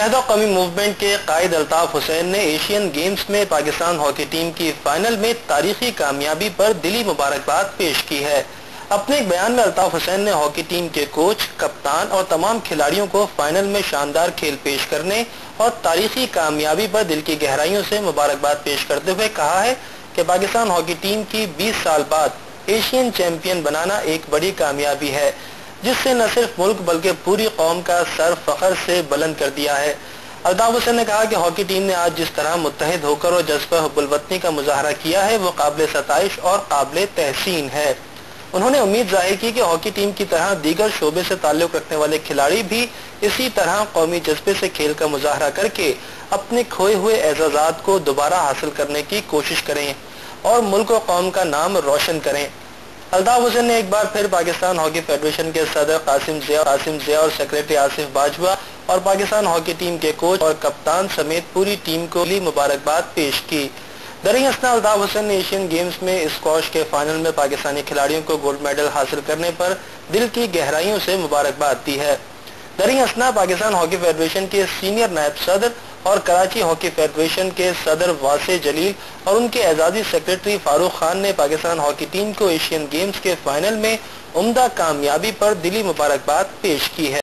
متحدہ قومی موومنٹ کے قائد الطاف حسین نے ایشین گیمز میں پاکستان ہاکی ٹیم کی فائنل میں تاریخی کامیابی پر دلی مبارکباد پیش کی ہے۔ اپنے ایک بیان میں الطاف حسین نے ہاکی ٹیم کے کوچ، کپتان اور تمام کھلاڑیوں کو فائنل میں شاندار کھیل پیش کرنے اور تاریخی کامیابی پر دل کی گہرائیوں سے مبارکباد پیش کرتے ہوئے کہا ہے کہ پاکستان ہاکی ٹیم کی 20 سال بعد ایشین چیمپئن بنانا ایک بڑی کامیابی ہے، جس سے نہ صرف ملک بلکہ پوری قوم کا سر فخر سے بلند کر دیا ہے۔ الطاف حسین نے کہا کہ ہاکی ٹیم نے آج جس طرح متحد ہو کر اور جذبہ حب الوطنی کا مظاہرہ کیا ہے وہ قابل ستائش اور قابل تحسین ہے۔ انہوں نے امید ظاہر کی کہ ہاکی ٹیم کی طرح دیگر شعبے سے تعلق رکھنے والے کھلاڑی بھی اسی طرح قومی جذبے سے کھیل کا مظاہرہ کر کے اپنے کھوئے ہوئے اعزازات کو دوبارہ حاصل کرنے کی کوشش کریں اور ملک و قوم کا نام روشن کریں۔ الطاف حسین نے ایک بار پھر پاکستان ہاکی فیڈریشن کے صدر قاسم ضیاء اور سیکریٹری آصف باجوہ اور پاکستان ہاکی ٹیم کے کوچ اور کپتان سمیت پوری ٹیم کو مبارکباد پیش کی۔ دریں اثنا الطاف حسین نے ایشین گیمز میں اسکواش کے فائنل میں پاکستانی کھلاڑیوں کو گولڈ میڈل حاصل کرنے پر دل کی گہرائیوں سے مبارکباد دی ہے۔ دریں اثنا پاکستان ہاکی فیڈریشن کے سینئر نائب صدر اور کراچی ہاکی فیڈریشن کے صدر واسع جلیل اور ان کے اعزازی سیکریٹری فاروق خان نے پاکستان ہاکی ٹیم کو ایشین گیمز کے فائنل میں عمدہ کامیابی پر دلی مبارکباد پیش کی ہے۔